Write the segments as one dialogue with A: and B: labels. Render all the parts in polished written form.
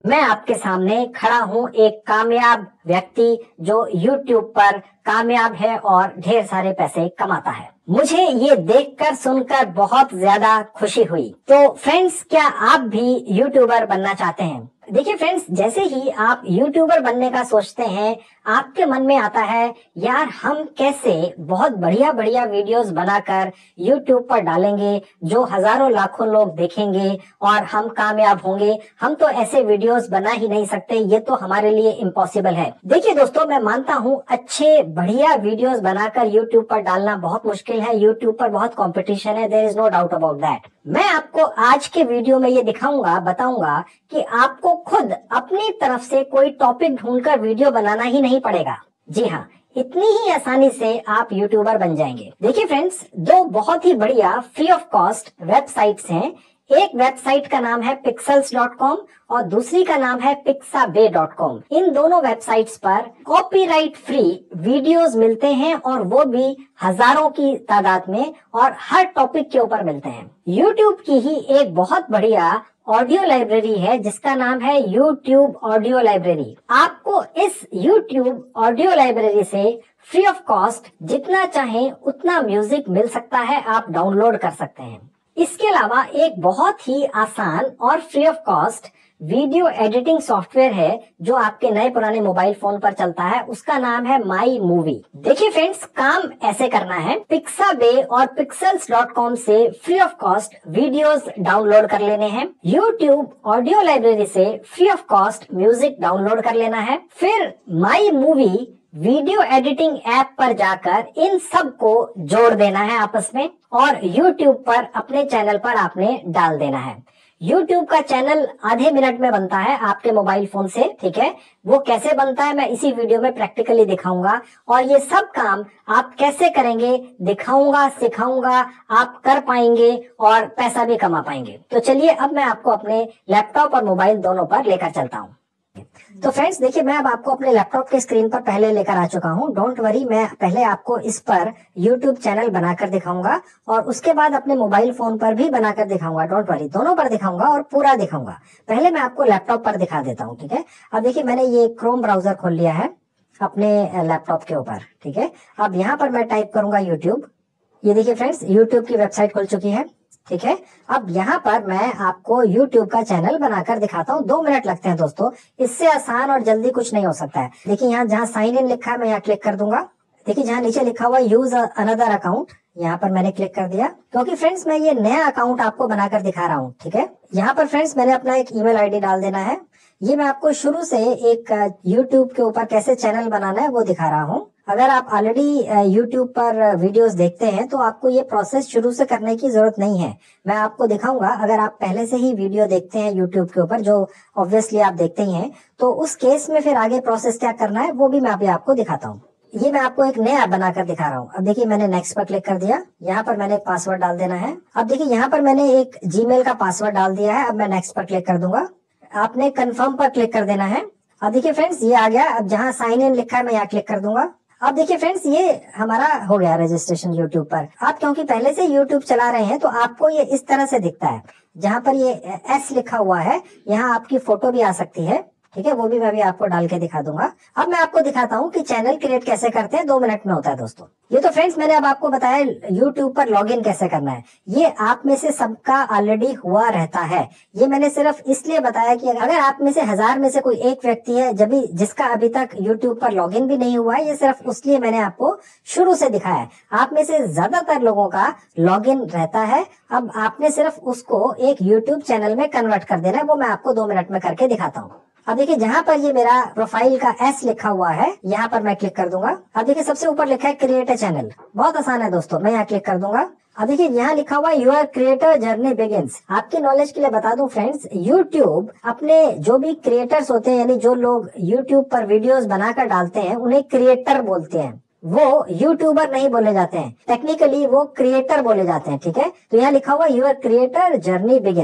A: मैं आपके सामने खड़ा हूँ एक कामयाब व्यक्ति जो YouTube पर कामयाब है और ढेर सारे पैसे कमाता है। मुझे ये देखकर सुनकर बहुत ज्यादा खुशी हुई। तो फ्रेंड्स, क्या आप भी यूट्यूबर बनना चाहते हैं? देखिए फ्रेंड्स, जैसे ही आप यूट्यूबर बनने का सोचते हैं, आपके मन में आता है यार हम कैसे बहुत बढ़िया बढ़िया वीडियोस बनाकर यूट्यूब पर डालेंगे जो हजारों लाखों लोग देखेंगे और हम कामयाब होंगे। हम तो ऐसे वीडियोस बना ही नहीं सकते, ये तो हमारे लिए इम्पॉसिबल है। देखिए दोस्तों, मैं मानता हूँ अच्छे बढ़िया वीडियोस बनाकर यूट्यूब पर डालना बहुत मुश्किल है। यूट्यूब पर बहुत कंपटीशन है, there is no doubt about that. मैं आपको आज के वीडियो में ये दिखाऊंगा, बताऊंगा कि आपको खुद अपनी तरफ से कोई टॉपिक ढूंढकर वीडियो बनाना ही नहीं पड़ेगा। जी हाँ, इतनी ही आसानी से आप यूट्यूबर बन जाएंगे। देखिए फ्रेंड्स, दो बहुत ही बढ़िया फ्री ऑफ कॉस्ट वेबसाइट्स हैं। एक वेबसाइट का नाम है pixels.com और दूसरी का नाम है pixabay.com। इन दोनों वेबसाइट्स पर कॉपीराइट फ्री वीडियोस मिलते हैं और वो भी हजारों की तादाद में और हर टॉपिक के ऊपर मिलते हैं। यूट्यूब की ही एक बहुत बढ़िया ऑडियो लाइब्रेरी है जिसका नाम है यूट्यूब ऑडियो लाइब्रेरी। आपको इस यूट्यूब ऑडियो लाइब्रेरी से फ्री ऑफ कॉस्ट जितना चाहे उतना म्यूजिक मिल सकता है, आप डाउनलोड कर सकते हैं। इसके अलावा एक बहुत ही आसान और free of cost video editing software है जो आपके नए पुराने मोबाइल फोन पर चलता है, उसका नाम है माई मूवी। देखिए फ्रेंड्स, काम ऐसे करना है, पिक्साबे और pixels.com से free of cost videos download कर लेने हैं। यूट्यूब ऑडियो लाइब्रेरी से free of cost music download कर लेना है। फिर my movie video editing app पर जाकर इन सब को जोड़ देना है आपस में और YouTube पर अपने चैनल पर आपने डाल देना है। YouTube का चैनल आधे मिनट में बनता है आपके मोबाइल फोन से, ठीक है। वो कैसे बनता है मैं इसी वीडियो में प्रैक्टिकली दिखाऊंगा और ये सब काम आप कैसे करेंगे दिखाऊंगा, सिखाऊंगा, आप कर पाएंगे और पैसा भी कमा पाएंगे। तो चलिए अब मैं आपको अपने लैपटॉप और मोबाइल दोनों पर लेकर चलता हूँ। तो फ्रेंड्स देखिए, मैं अब आपको अपने लैपटॉप के स्क्रीन पर पहले लेकर आ चुका हूँ। डोंट वरी, मैं पहले आपको इस पर YouTube चैनल बनाकर दिखाऊंगा और उसके बाद अपने मोबाइल फोन पर भी बनाकर दिखाऊंगा। डोंट वरी, दोनों पर दिखाऊंगा और पूरा दिखाऊंगा। पहले मैं आपको लैपटॉप पर दिखा देता हूँ, ठीक है। अब देखिए, मैंने ये क्रोम ब्राउजर खोल लिया है अपने लैपटॉप के ऊपर, ठीक है। अब यहाँ पर मैं टाइप करूंगा YouTube। ये देखिए फ्रेंड्स, YouTube की वेबसाइट खुल चुकी है, ठीक है। अब यहाँ पर मैं आपको YouTube का चैनल बनाकर दिखाता हूँ। 2 मिनट लगते हैं दोस्तों, इससे आसान और जल्दी कुछ नहीं हो सकता है। देखिए यहाँ जहाँ साइन इन लिखा है मैं यहाँ क्लिक कर दूंगा। देखिए जहाँ नीचे लिखा हुआ यूज अनदर अकाउंट, यहाँ पर मैंने क्लिक कर दिया क्योंकि फ्रेंड्स मैं ये नया अकाउंट आपको बनाकर दिखा रहा हूँ, ठीक है। यहाँ पर फ्रेंड्स मैंने अपना एक ईमेल आईडी डाल देना है। ये मैं आपको शुरू से एक YouTube के ऊपर कैसे चैनल बनाना है वो दिखा रहा हूँ। अगर आप ऑलरेडी YouTube पर वीडियोस देखते हैं तो आपको ये प्रोसेस शुरू से करने की जरूरत नहीं है। मैं आपको दिखाऊंगा, अगर आप पहले से ही वीडियो देखते हैं YouTube के ऊपर, जो ऑब्वियसली आप देखते ही हैं, तो उस केस में फिर आगे प्रोसेस क्या करना है वो भी मैं अभी आपको दिखाता हूँ। ये मैं आपको एक नया बनाकर दिखा रहा हूँ। अब देखिए मैंने नेक्स्ट पर क्लिक कर दिया। यहाँ पर मैंने एक पासवर्ड डाल देना है। अब देखिए यहाँ पर मैंने एक जीमेल का पासवर्ड डाल दिया है। अब मैं नेक्स्ट पर क्लिक कर दूंगा। आपने कंफर्म पर क्लिक कर देना है। अब देखिए फ्रेंड्स ये आ गया। अब जहाँ साइन इन लिखा है मैं यहाँ क्लिक कर दूंगा। अब देखिए फ्रेंड्स ये हमारा हो गया रजिस्ट्रेशन YouTube पर। आप क्योंकि पहले से YouTube चला रहे हैं तो आपको ये इस तरह से दिखता है। जहाँ पर ये S लिखा हुआ है यहाँ आपकी फोटो भी आ सकती है, ठीक है। वो भी मैं भी आपको डाल के दिखा दूंगा। अब मैं आपको दिखाता हूँ कि चैनल क्रिएट कैसे करते हैं। 2 मिनट में होता है दोस्तों। ये तो फ्रेंड्स मैंने अब आपको बताया YouTube पर लॉगिन कैसे करना है। ये आप में से सबका ऑलरेडी हुआ रहता है। ये मैंने सिर्फ इसलिए बताया कि अगर आप में से 1000 में से कोई एक व्यक्ति है जब जिसका अभी तक YouTube पर लॉगिन भी नहीं हुआ है, ये सिर्फ उसलिए मैंने आपको शुरू से दिखाया है। आप में से ज्यादातर लोगों का लॉगिन रहता है। अब आपने सिर्फ उसको एक YouTube चैनल में कन्वर्ट कर देना है। वो मैं आपको 2 मिनट में करके दिखाता हूँ। अब देखिए जहाँ पर ये मेरा प्रोफाइल का S लिखा हुआ है यहाँ पर मैं क्लिक कर दूंगा। अब देखिए सबसे ऊपर लिखा है क्रिएट अ चैनल। बहुत आसान है दोस्तों, मैं यहाँ क्लिक कर दूंगा। अब देखिए यहाँ लिखा हुआ यूर क्रिएटर जर्नी बिगिंस। आपकी नॉलेज के लिए बता दूं फ्रेंड्स, YouTube अपने जो भी क्रिएटर्स होते हैं, यानी जो लोग YouTube पर वीडियोस बनाकर डालते हैं, उन्हें क्रिएटर बोलते हैं। वो यूट्यूबर नहीं बोले जाते हैं, टेक्निकली वो क्रिएटर बोले जाते हैं, ठीक है। तो यहाँ लिखा हुआ यूर क्रिएटर जर्नी बिगिंस,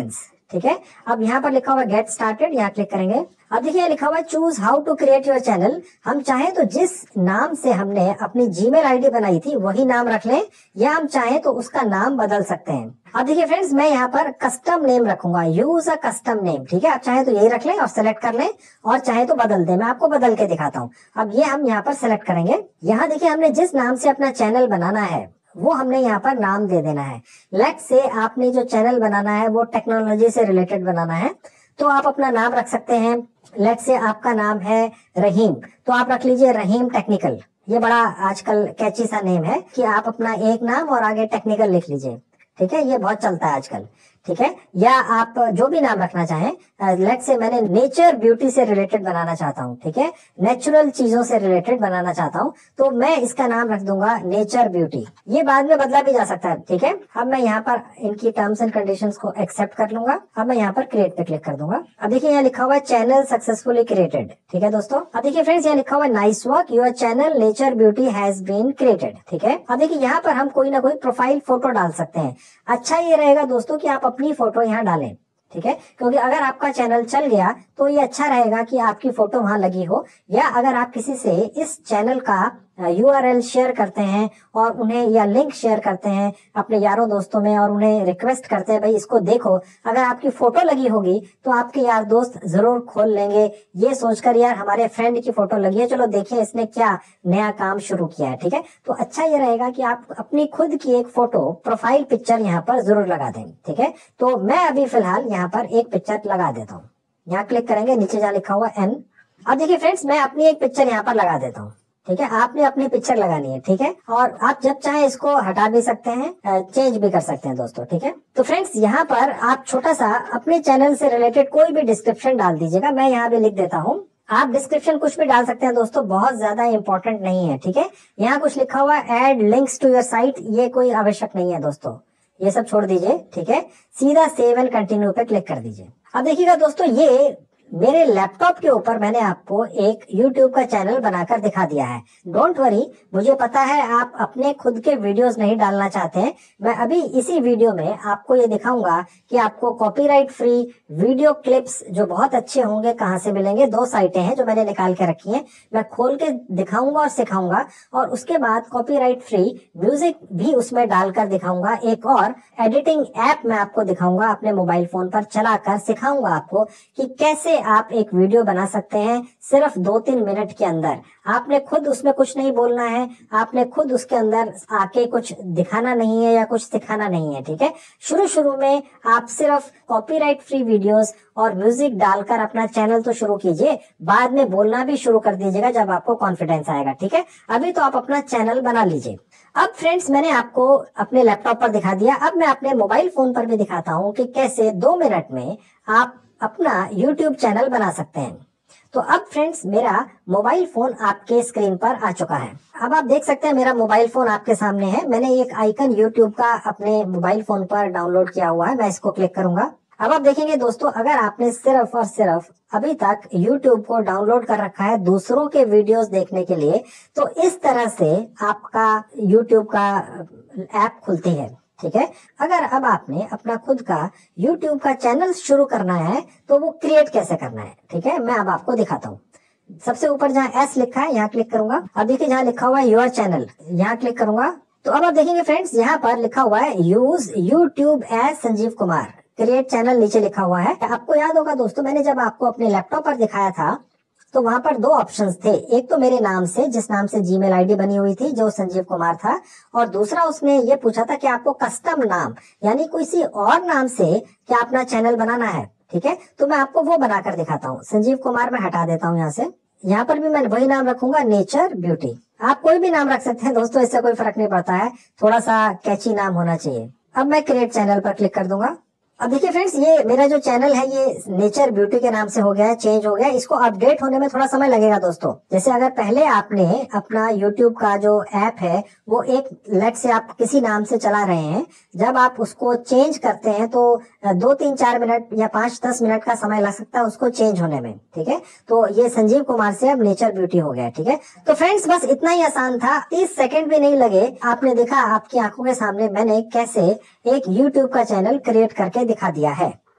A: ठीक है। अब यहाँ पर लिखा हुआ गेट स्टार्टेड, यहाँ क्लिक करेंगे। अब देखिए लिखा हुआ choose how to create your channel. हम चाहें तो जिस नाम से हमने अपनी जीमेल आईडी बनाई थी वही नाम रख लें, या हम चाहें तो उसका नाम बदल सकते हैं। अब देखिए फ्रेंड्स, मैं यहाँ पर कस्टम नेम रखूंगा, यूज अ कस्टम नेम। ठीक है, आप चाहे तो यही रख लें और सेलेक्ट कर लें, और चाहे तो बदल दें। मैं आपको बदल के दिखाता हूँ। अब ये हम यहाँ पर सेलेक्ट करेंगे। यहाँ देखिए हमने जिस नाम से अपना चैनल बनाना है वो हमने यहाँ पर नाम दे देना है। लेट्स से आपने जो चैनल बनाना है वो टेक्नोलॉजी से रिलेटेड बनाना है, तो आप अपना नाम रख सकते हैं। लेट्स से आपका नाम है रहीम, तो आप रख लीजिए रहीम टेक्निकल। ये बड़ा आजकल कैची सा नेम है कि आप अपना एक नाम और आगे टेक्निकल लिख लीजिए। ठीक है, ये बहुत चलता है आजकल। ठीक है, या आप जो भी नाम रखना चाहें। लेट्स से मैंने नेचर ब्यूटी से रिलेटेड बनाना चाहता हूँ। ठीक है, नेचुरल चीजों से रिलेटेड बनाना चाहता हूँ, तो मैं इसका नाम रख दूंगा नेचर ब्यूटी। ये बाद में बदला भी जा सकता है। ठीक है, अब मैं यहाँ पर इनकी टर्म्स एंड कंडीशंस को एक्सेप्ट कर लूंगा। अब मैं यहाँ पर क्रिएट पे क्लिक कर दूंगा। अब देखिए यहाँ लिखा हुआ है चैनल सक्सेसफुली क्रिएटेड। ठीक है दोस्तों, अब देखिए फ्रेंड्स यहाँ लिखा हुआ है nice work, your channel nature beauty has been created. ठीक है, अब देखिए यहाँ पर हम कोई ना कोई प्रोफाइल फोटो डाल सकते हैं। अच्छा ये रहेगा दोस्तों कि आप अपनी फोटो यहाँ डालें। ठीक है, क्योंकि अगर आपका चैनल चल गया तो ये अच्छा रहेगा कि आपकी फोटो वहां लगी हो, या अगर आप किसी से इस चैनल का URL शेयर करते हैं और उन्हें या लिंक शेयर करते हैं अपने यारों दोस्तों में और उन्हें रिक्वेस्ट करते हैं भाई इसको देखो, अगर आपकी फोटो लगी होगी तो आपके यार दोस्त जरूर खोल लेंगे, ये सोचकर यार हमारे फ्रेंड की फोटो लगी है, चलो देखिए इसने क्या नया काम शुरू किया है। ठीक है, तो अच्छा ये रहेगा कि आप अपनी खुद की एक फोटो प्रोफाइल पिक्चर यहाँ पर जरूर लगा दें। ठीक है, तो मैं अभी फिलहाल यहाँ पर एक पिक्चर लगा देता हूँ। यहाँ क्लिक करेंगे, नीचे जहाँ लिखा हुआ N। अब देखिए फ्रेंड्स, मैं अपनी एक पिक्चर यहाँ पर लगा देता हूँ। ठीक है, आपने अपनी पिक्चर लगानी है। ठीक है, और आप जब चाहे इसको हटा भी सकते हैं, चेंज भी कर सकते हैं दोस्तों। ठीक है, तो फ्रेंड्स यहाँ पर आप छोटा सा अपने चैनल से रिलेटेड कोई भी डिस्क्रिप्शन डाल दीजिएगा। मैं यहाँ भी लिख देता हूँ। आप डिस्क्रिप्शन कुछ भी डाल सकते हैं दोस्तों, बहुत ज्यादा इंपॉर्टेंट नहीं है। ठीक है, यहाँ कुछ लिखा हुआ है add links to your site, ये कोई आवश्यक नहीं है दोस्तों, ये सब छोड़ दीजिए। ठीक है, सीधा सेव एंड कंटिन्यू पे क्लिक कर दीजिए। अब देखिएगा दोस्तों, ये मेरे लैपटॉप के ऊपर मैंने आपको एक YouTube का चैनल बनाकर दिखा दिया है। डोंट वरी, मुझे पता है आप अपने खुद के वीडियोस नहीं डालना चाहते हैं। मैं अभी इसी वीडियो में आपको ये दिखाऊंगा कि आपको कॉपीराइट फ्री वीडियो क्लिप्स जो बहुत अच्छे होंगे कहाँ से मिलेंगे। 2 साइटें हैं जो मैंने निकाल के रखी हैं, मैं खोल के दिखाऊंगा और सिखाऊंगा, और उसके बाद कॉपीराइट फ्री म्यूजिक भी उसमें डालकर दिखाऊंगा। एक और एडिटिंग ऐप मैं आपको दिखाऊंगा, अपने मोबाइल फोन पर चलाकर सिखाऊंगा आपको कि कैसे आप एक वीडियो बना सकते हैं सिर्फ 2-3 मिनट के अंदर। आपने खुद उसमें कुछ नहीं बोलना है, आपने खुद उसके अंदर आके कुछ दिखाना नहीं है या कुछ सिखाना नहीं है। ठीक है, शुरू शुरू में आप सिर्फ कॉपीराइट फ्री वीडियोस और म्यूजिक डालकर अपना चैनल तो शुरू कीजिए, बाद में बोलना भी शुरू कर दीजिएगा जब आपको कॉन्फिडेंस आएगा। ठीक है, अभी तो आप अपना चैनल बना लीजिए। अब फ्रेंड्स, मैंने आपको अपने लैपटॉप पर दिखा दिया, अब मैं अपने मोबाइल फोन पर भी दिखाता हूँ कि कैसे 2 मिनट में आप अपना YouTube चैनल बना सकते हैं। तो अब फ्रेंड्स, मेरा मोबाइल फोन आपके स्क्रीन पर आ चुका है। अब आप देख सकते हैं मेरा मोबाइल फोन आपके सामने है। मैंने एक आइकन YouTube का अपने मोबाइल फोन पर डाउनलोड किया हुआ है, मैं इसको क्लिक करूंगा। अब आप देखेंगे दोस्तों, अगर आपने सिर्फ और सिर्फ अभी तक YouTube को डाउनलोड कर रखा है दूसरों के वीडियोस देखने के लिए, तो इस तरह से आपका YouTube का ऐप खुलती है। ठीक है, अगर अब आपने अपना खुद का YouTube का चैनल शुरू करना है तो वो क्रिएट कैसे करना है, ठीक है, मैं अब आपको दिखाता हूँ। सबसे ऊपर जहाँ S लिखा है यहाँ क्लिक करूंगा। अब देखिए जहाँ लिखा हुआ है योर चैनल, यहाँ क्लिक करूंगा। तो अब आप देखेंगे फ्रेंड्स, यहाँ पर लिखा हुआ है use YouTube as Sanjeev Kumar, create channel नीचे लिखा हुआ है। आपको याद होगा दोस्तों, मैंने जब आपको अपने लैपटॉप पर दिखाया था तो वहां पर 2 ऑप्शंस थे। एक तो मेरे नाम से, जिस नाम से जीमेल आईडी बनी हुई थी जो संजीव कुमार था, और दूसरा उसने ये पूछा था कि आपको कस्टम नाम यानी किसी और नाम से क्या अपना चैनल बनाना है। ठीक है, तो मैं आपको वो बनाकर दिखाता हूँ। संजीव कुमार मैं हटा देता हूँ यहाँ से। यहाँ पर भी मैं वही नाम रखूंगा, नेचर ब्यूटी। आप कोई भी नाम रख सकते हैं दोस्तों, इससे कोई फर्क नहीं पड़ता है, थोड़ा सा कैची नाम होना चाहिए। अब मैं क्रिएट चैनल पर क्लिक कर दूंगा। अब देखिए फ्रेंड्स, ये मेरा जो चैनल है ये नेचर ब्यूटी के नाम से हो गया है, चेंज हो गया है। इसको अपडेट होने में थोड़ा समय लगेगा दोस्तों। जैसे अगर पहले आपने अपना YouTube का जो ऐप है वो एक लेट से आप किसी नाम से चला रहे हैं, जब आप उसको चेंज करते हैं तो 2-3-4 मिनट या 5-10 मिनट का समय लग सकता है उसको चेंज होने में। ठीक है, तो ये संजीव कुमार से अब नेचर ब्यूटी हो गया। ठीक है, तो फ्रेंड्स बस इतना ही आसान था, 30 सेकंड भी नहीं लगे। आपने देखा आपकी आंखों के सामने मैंने कैसे एक YouTube का चैनल क्रिएट करके दिखा दिया है।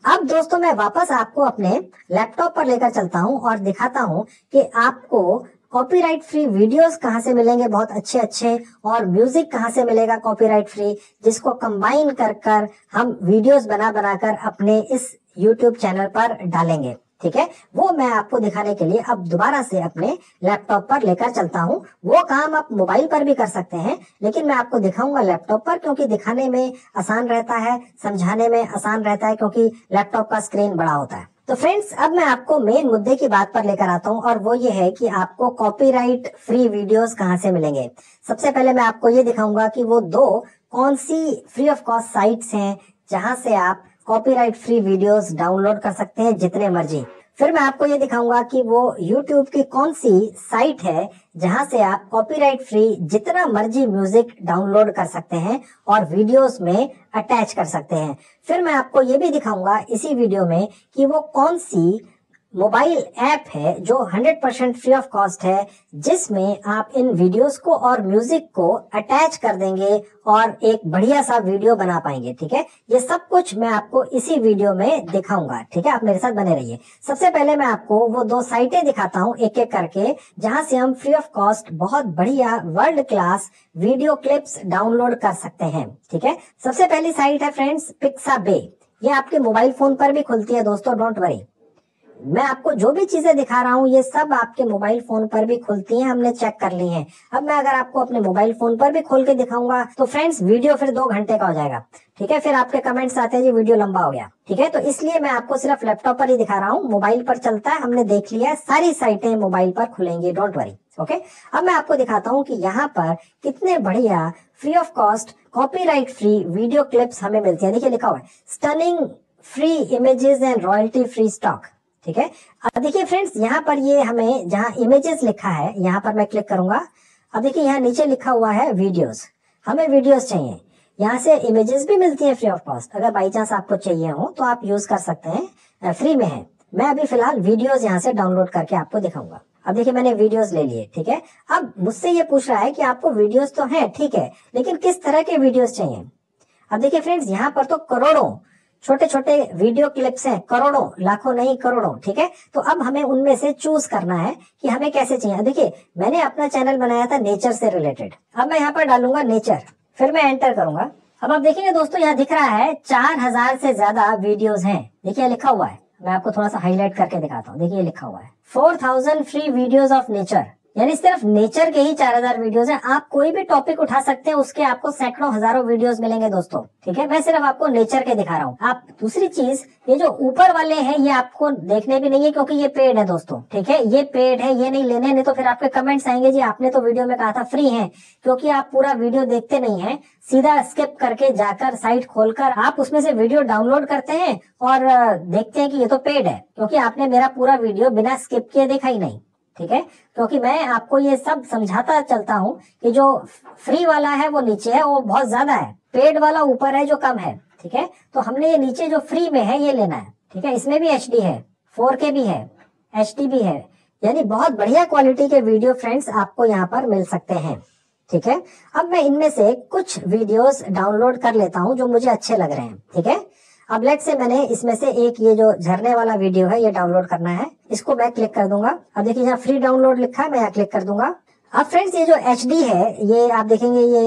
A: अब दोस्तों मैं वापस आपको अपने लैपटॉप पर लेकर चलता हूं और दिखाता हूं कि आपको कॉपीराइट फ्री वीडियोस कहां से मिलेंगे बहुत अच्छे अच्छे, और म्यूजिक कहां से मिलेगा कॉपीराइट फ्री, जिसको कंबाइन कर कर हम वीडियोस बना बनाकर अपने इस यूट्यूब चैनल पर डालेंगे। ठीक है, वो मैं आपको दिखाने के लिए अब दोबारा से अपने लैपटॉप पर लेकर चलता हूं। वो काम आप मोबाइल पर भी कर सकते हैं, लेकिन मैं आपको दिखाऊंगा लैपटॉप पर, क्योंकि दिखाने में आसान रहता है, समझाने में आसान रहता है, क्योंकि लैपटॉप का स्क्रीन बड़ा होता है। तो फ्रेंड्स, अब मैं आपको मेन मुद्दे की बात पर लेकर आता हूं, और वो ये है कि आपको कॉपीराइट फ्री वीडियोस कहां से मिलेंगे। सबसे पहले मैं आपको ये दिखाऊंगा कि वो दो कौन सी फ्री ऑफ कॉस्ट साइट्स हैं जहां से आप कॉपीराइट फ्री वीडियोस डाउनलोड कर सकते हैं जितने मर्जी। फिर मैं आपको ये दिखाऊंगा कि वो YouTube की कौन सी साइट है जहां से आप कॉपीराइट फ्री जितना मर्जी म्यूजिक डाउनलोड कर सकते हैं और वीडियोस में अटैच कर सकते हैं। फिर मैं आपको ये भी दिखाऊंगा इसी वीडियो में कि वो कौन सी मोबाइल ऐप है जो 100% फ्री ऑफ कॉस्ट है, जिसमें आप इन वीडियोस को और म्यूजिक को अटैच कर देंगे और एक बढ़िया सा वीडियो बना पाएंगे। ठीक है, ये सब कुछ मैं आपको इसी वीडियो में दिखाऊंगा। ठीक है, आप मेरे साथ बने रहिए। सबसे पहले मैं आपको वो दो साइटें दिखाता हूँ एक एक करके, जहां से हम फ्री ऑफ कॉस्ट बहुत बढ़िया world class video clips download कर सकते हैं। ठीक है, सबसे पहली साइट है फ्रेंड्स पिक्साबे। ये आपके मोबाइल फोन पर भी खुलती है दोस्तों, डोंट वरी। मैं आपको जो भी चीजें दिखा रहा हूँ ये सब आपके मोबाइल फोन पर भी खुलती हैं, हमने चेक कर ली हैं। अब मैं अगर आपको अपने मोबाइल फोन पर भी खोल के दिखाऊंगा तो फ्रेंड्स वीडियो फिर 2 घंटे का हो जाएगा। ठीक है, फिर आपके कमेंट्स आते हैं जी वीडियो लंबा हो गया। ठीक है, तो इसलिए मैं आपको सिर्फ लैपटॉप पर ही दिखा रहा हूँ, मोबाइल पर चलता है, हमने देख लिया है, सारी साइटें मोबाइल पर खुलेंगी, डोंट वरी। ओके, अब मैं आपको दिखाता हूँ कि यहाँ पर कितने बढ़िया free of cost copyright free video clips हमें मिलती है। देखिए लिखा हुआ है stunning free images and royalty free stock. ठीक है, अब देखिए फ्रेंड्स, यहाँ पर ये हमें जहाँ इमेजेस लिखा है यहाँ पर मैं क्लिक करूंगा। अब देखिए यहाँ नीचे लिखा हुआ है वीडियोस, हमें वीडियोस चाहिए। यहाँ से इमेजेस भी मिलती है फ्री ऑफ कॉस्ट, अगर बाई चांस आपको चाहिए हो तो आप यूज कर सकते हैं, फ्री में है। मैं अभी फिलहाल वीडियोस यहाँ से डाउनलोड करके आपको दिखाऊंगा। अब देखिए मैंने वीडियोस ले लिए। ठीक है, अब मुझसे ये पूछ रहा है कि आपको वीडियोस तो है, ठीक है, लेकिन किस तरह के वीडियोस चाहिए। अब देखिए फ्रेंड्स, यहाँ पर तो करोड़ों छोटे छोटे वीडियो क्लिप्स हैं, करोड़ों, लाखों नहीं करोड़ों। ठीक है, तो अब हमें उनमें से चूज करना है कि हमें कैसे चाहिए। देखिए मैंने अपना चैनल बनाया था नेचर से रिलेटेड, अब मैं यहाँ पर डालूंगा नेचर, फिर मैं एंटर करूंगा। अब आप देखेंगे दोस्तों यहाँ दिख रहा है 4000 से ज्यादा वीडियोस हैं। देखिए लिखा हुआ है, मैं आपको थोड़ा सा हाईलाइट करके दिखाता हूँ। देखिए लिखा हुआ है 4000 फ्री वीडियोस ऑफ नेचर, यानी सिर्फ नेचर के ही 4000 वीडियोस हैं। आप कोई भी टॉपिक उठा सकते हैं, उसके आपको सैकड़ों हजारों वीडियोस मिलेंगे दोस्तों। ठीक है, मैं सिर्फ आपको नेचर के दिखा रहा हूँ। आप दूसरी चीज, ये जो ऊपर वाले हैं ये आपको देखने भी नहीं है, क्योंकि ये पेड है दोस्तों। ठीक है, ये पेड है, ये नहीं लेने, नहीं तो फिर आपके कमेंट्स आएंगे जी आपने तो वीडियो में कहा था फ्री है। क्योंकि आप पूरा वीडियो देखते नहीं है, सीधा स्किप करके जाकर साइट खोलकर आप उसमें से वीडियो डाउनलोड करते हैं और देखते हैं कि ये तो पेड है, क्योंकि आपने मेरा पूरा वीडियो बिना स्किप किए देखा ही नहीं। ठीक है, क्योंकि मैं आपको ये सब समझाता चलता हूँ कि जो फ्री वाला है वो नीचे है, वो बहुत ज्यादा है, पेड वाला ऊपर है जो कम है। ठीक है, तो हमने ये नीचे जो फ्री में है ये लेना है। ठीक है, इसमें भी HD है, 4K भी है, HD भी है, यानी बहुत बढ़िया क्वालिटी के वीडियो फ्रेंड्स आपको यहाँ पर मिल सकते हैं। ठीक है, अब मैं इनमें से कुछ वीडियोस डाउनलोड कर लेता हूँ जो मुझे अच्छे लग रहे हैं। ठीक है, अब लेट से मैंने इसमें से एक ये जो झरने वाला वीडियो है ये डाउनलोड करना है, इसको मैं क्लिक कर दूंगा। अब देखिए यहाँ फ्री डाउनलोड लिखा है, मैं यहाँ क्लिक कर दूंगा। अब फ्रेंड्स ये जो HD है ये आप देखेंगे ये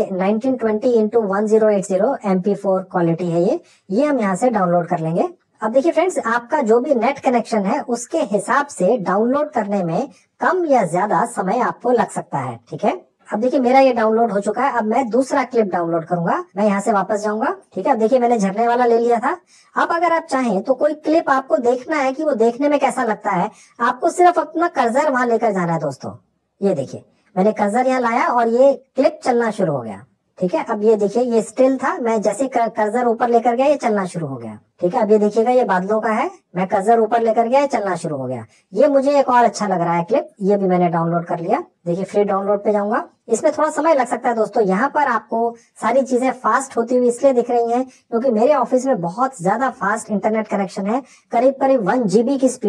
A: 1920x1080 MP4 क्वालिटी है, ये हम यहाँ से डाउनलोड कर लेंगे। अब देखिए फ्रेंड्स, आपका जो भी नेट कनेक्शन है उसके हिसाब से डाउनलोड करने में कम या ज्यादा समय आपको लग सकता है। ठीक है, अब देखिए मेरा ये डाउनलोड हो चुका है। अब मैं दूसरा क्लिप डाउनलोड करूंगा, मैं यहाँ से वापस जाऊंगा। ठीक है, अब देखिए मैंने झरने वाला ले लिया था। अब अगर आप चाहें तो कोई क्लिप आपको देखना है कि वो देखने में कैसा लगता है, आपको सिर्फ अपना कर्सर वहां लेकर जाना है दोस्तों। ये देखिए मैंने कर्सर यहाँ लाया और ये क्लिप चलना शुरू हो गया। ठीक है, अब ये देखिए ये स्टिल था, मैं जैसे कर्सर ऊपर लेकर गया ये चलना शुरू हो गया। ठीक है, अब ये देखिएगा ये बादलों का है, मैं कर्सर ऊपर लेकर गया चलना शुरू हो गया। ये मुझे एक और अच्छा लग रहा है क्लिप, ये भी मैंने डाउनलोड कर लिया। देखिए फ्री डाउनलोड पे जाऊंगा, इसमें थोड़ा समय लग सकता है दोस्तों। यहाँ पर आपको सारी चीजें फास्ट होती हुई इसलिए दिख रही हैं क्योंकि मेरे ऑफिस में बहुत ज्यादा फास्ट इंटरनेट कनेक्शन है, करीब करीब 1 GB की स्पीड है।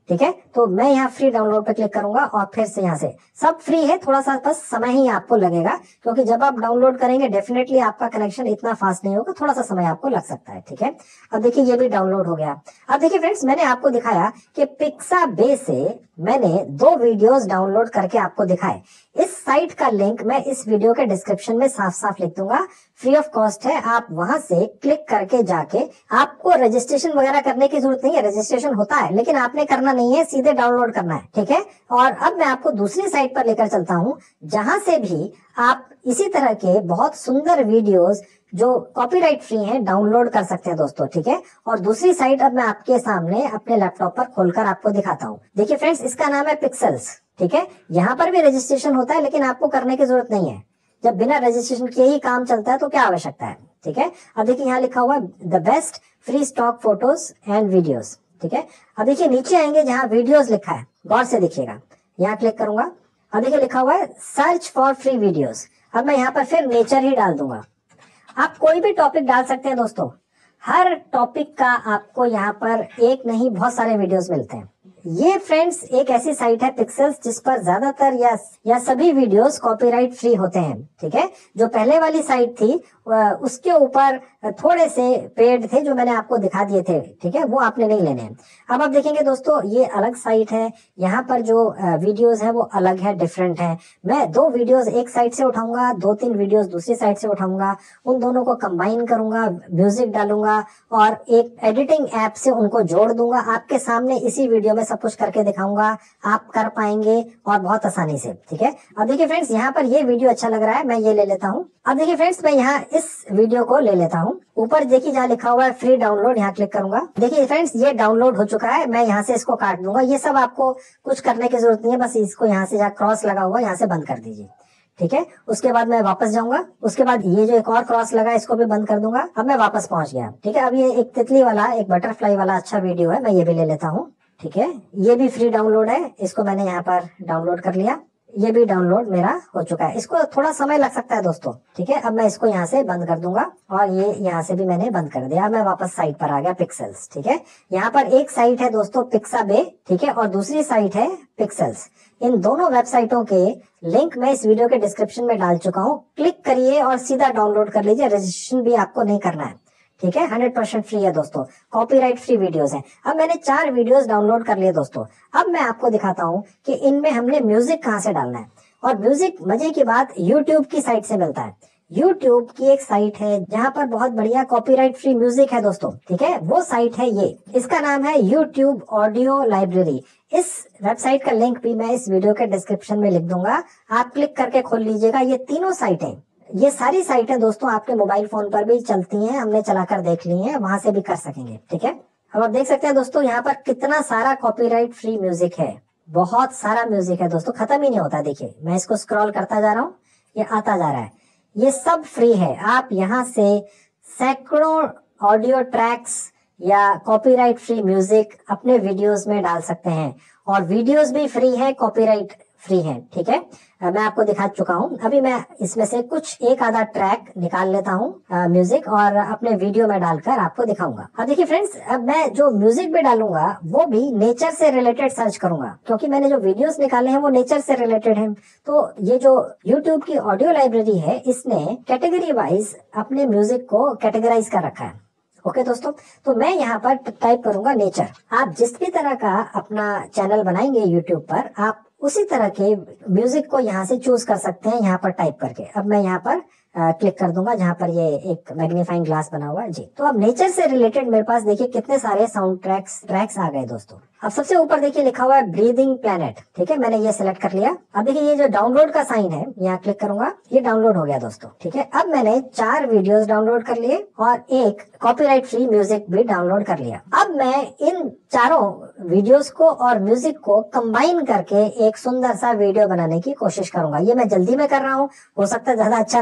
A: ठीक है, तो मैं यहाँ फ्री डाउनलोड पे क्लिक करूंगा और फिर से यहाँ से सब फ्री है, थोड़ा सा बस समय ही आपको लगेगा, क्योंकि जब आप डाउनलोड करेंगे डेफिनेटली आपका कनेक्शन इतना फास्ट नहीं होगा, थोड़ा सा समय आपको लग सकता है। ठीक है, अब देखिए ये भी डाउनलोड हो गया। अब देखिए फ्रेंड्स, मैंने आपको दिखाया कि पिक्साबे से मैंने 2 वीडियोस डाउनलोड करके आपको दिखाए। इस साइट का लिंक मैं इस वीडियो के डिस्क्रिप्शन में साफ साफ लिख दूंगा, फ्री ऑफ कॉस्ट है, आप वहां से क्लिक करके जाके, आपको रजिस्ट्रेशन वगैरह करने की जरूरत नहीं है, रजिस्ट्रेशन होता है लेकिन आपने करना नहीं है, सीधे डाउनलोड करना है। ठीक है, और अब मैं आपको दूसरी साइट पर लेकर चलता हूँ, जहां से भी आप इसी तरह के बहुत सुंदर वीडियोस जो कॉपीराइट फ्री हैं डाउनलोड कर सकते हैं दोस्तों। ठीक है, और दूसरी साइट अब मैं आपके सामने अपने लैपटॉप पर खोलकर आपको दिखाता हूँ। देखिए फ्रेंड्स, इसका नाम है पिक्सेल्स। ठीक है, यहाँ पर भी रजिस्ट्रेशन होता है लेकिन आपको करने की जरूरत नहीं है, जब बिना रजिस्ट्रेशन के ही काम चलता है तो क्या आवश्यकता है। ठीक है, अब देखिए यहाँ लिखा हुआ है the best free stock photos and videos. ठीक है, अब देखिए नीचे आएंगे जहाँ वीडियोस लिखा है, गौर से देखिएगा, यहाँ क्लिक करूंगा। अब देखिए लिखा हुआ है सर्च फॉर फ्री वीडियोस। अब मैं यहाँ पर फिर नेचर ही डाल दूंगा। आप कोई भी टॉपिक डाल सकते हैं दोस्तों, हर टॉपिक का आपको यहाँ पर एक नहीं बहुत सारे वीडियोस मिलते हैं। ये फ्रेंड्स एक ऐसी साइट है पिक्सेल्स, जिस पर ज्यादातर या सभी वीडियोस कॉपीराइट फ्री होते हैं। ठीक है, जो पहले वाली साइट थी उसके ऊपर थोड़े से पेड थे जो मैंने आपको दिखा दिए थे। ठीक है, वो आपने नहीं लेने हैं। अब आप देखेंगे दोस्तों, ये अलग साइट है, यहाँ पर जो वीडियोस है वो अलग है, डिफरेंट है। मैं 2 वीडियोस एक साइट से उठाऊंगा, 2-3 वीडियोस दूसरी साइट से उठाऊंगा, उन दोनों को कंबाइन करूंगा, म्यूजिक डालूंगा और एक एडिटिंग ऐप से उनको जोड़ दूंगा। आपके सामने इसी वीडियो में सब कुछ करके दिखाऊंगा, आप कर पाएंगे और बहुत आसानी से। ठीक है, अब देखिए फ्रेंड्स, यहाँ पर ये वीडियो अच्छा लग रहा है, मैं ये ले लेता हूँ। अब देखिए फ्रेंड्स, मैं यहाँ इस वीडियो को ले लेता हूँ। ऊपर देखिए जहाँ लिखा हुआ है फ्री डाउनलोड, यहाँ क्लिक करूंगा। देखिए फ्रेंड्स, ये डाउनलोड हो चुका है। मैं यहाँ से इसको काट दूंगा। ये सब आपको कुछ करने की जरूरत नहीं है, बस इसको यहाँ से जहाँ क्रॉस लगा हुआ है यहाँ से बंद कर दीजिए। ठीक है, उसके बाद मैं वापस जाऊंगा। उसके बाद ये जो एक और क्रॉस लगा है इसको भी बंद कर दूंगा। अब मैं वापस पहुंच गया। ठीक है, अब ये एक तितली वाला, एक बटरफ्लाई वाला अच्छा वीडियो है, मैं ये भी ले लेता हूँ। ठीक है, ये भी फ्री डाउनलोड है, इसको मैंने यहाँ पर डाउनलोड कर लिया। ये भी डाउनलोड मेरा हो चुका है। इसको थोड़ा समय लग सकता है दोस्तों। ठीक है, अब मैं इसको यहाँ से बंद कर दूंगा और ये यहाँ से भी मैंने बंद कर दिया। मैं वापस साइट पर आ गया, पिक्सेल्स। ठीक है, यहाँ पर एक साइट है दोस्तों पिक्साबे, ठीक है, और दूसरी साइट है पिक्सेल्स। इन दोनों वेबसाइटों के लिंक मैं इस वीडियो के डिस्क्रिप्शन में डाल चुका हूँ। क्लिक करिए और सीधा डाउनलोड कर लीजिए, रजिस्ट्रेशन भी आपको नहीं करना है। ठीक है, 100% फ्री है दोस्तों, कॉपीराइट फ्री वीडियोस हैं। अब मैंने 4 वीडियोस डाउनलोड कर लिए दोस्तों। अब मैं आपको दिखाता हूँ कि इनमें हमने म्यूजिक कहाँ से डालना है। और म्यूजिक मजे की बात YouTube की साइट से मिलता है। YouTube की एक साइट है जहाँ पर बहुत बढ़िया कॉपीराइट फ्री म्यूजिक है दोस्तों। ठीक है, वो साइट है ये, इसका नाम है YouTube ऑडियो लाइब्रेरी। इस वेबसाइट का लिंक भी मैं इस वीडियो के डिस्क्रिप्शन में लिख दूंगा, आप क्लिक करके खोल लीजिएगा। ये तीनों साइटें, ये सारी साइटें दोस्तों आपके मोबाइल फोन पर भी चलती हैं, हमने चलाकर देख ली हैं, वहां से भी कर सकेंगे। ठीक है, अब आप देख सकते हैं दोस्तों यहाँ पर कितना सारा कॉपीराइट फ्री म्यूजिक है, बहुत सारा म्यूजिक है दोस्तों, खत्म ही नहीं होता। देखिए मैं इसको स्क्रॉल करता जा रहा हूँ, ये आता जा रहा है, ये सब फ्री है। आप यहाँ से सैकड़ों ऑडियो ट्रैक्स या कॉपीराइट फ्री म्यूजिक अपने वीडियोस में डाल सकते हैं, और वीडियोस भी फ्री है, कॉपीराइट फ्री है। ठीक है, मैं आपको दिखा चुका हूँ। अभी मैं इसमें से कुछ एक आधा ट्रैक निकाल लेता हूँ म्यूजिक, और अपने वीडियो में डालकर आपको दिखाऊंगा। अब देखिए फ्रेंड्स, अब मैं जो म्यूजिक भी डालूंगा वो भी नेचर से रिलेटेड सर्च करूंगा, क्योंकि मैंने जो वीडियोस निकाले हैं वो नेचर से रिलेटेड हैं। तो ये जो YouTube की ऑडियो लाइब्रेरी है, इसने कैटेगरी वाइज अपने म्यूजिक को कैटेगराइज कर रखा है। ओके दोस्तों, तो मैं यहाँ पर टाइप करूंगा नेचर। आप जिस भी तरह का अपना चैनल बनाएंगे YouTube पर, आप उसी तरह के म्यूजिक को यहाँ से चूज कर सकते हैं, यहाँ पर टाइप करके। अब मैं यहाँ पर क्लिक कर दूंगा जहाँ पर ये एक मैग्नीफाइंग ग्लास बना हुआ है जी। तो अब नेचर से रिलेटेड मेरे पास देखिए कितने सारे साउंड ट्रैक्स आ गए दोस्तों। अब सबसे ऊपर देखिए लिखा हुआ है ब्रीदिंग प्लेनेट। ठीक है, मैंने ये सिलेक्ट कर लिया। अब देखिए ये जो डाउनलोड का साइन है, यहाँ क्लिक करूंगा, ये डाउनलोड हो गया दोस्तों। ठीक है, अब मैंने 4 वीडियोस डाउनलोड कर लिए और एक कॉपीराइट फ्री म्यूजिक भी डाउनलोड कर लिया। अब मैं इन चारों वीडियोस को और म्यूजिक को कंबाइन करके एक सुंदर सा वीडियो बनाने की कोशिश करूंगा। ये मैं जल्दी में कर रहा हूँ, हो सकता है ज्यादा अच्छा ना बने,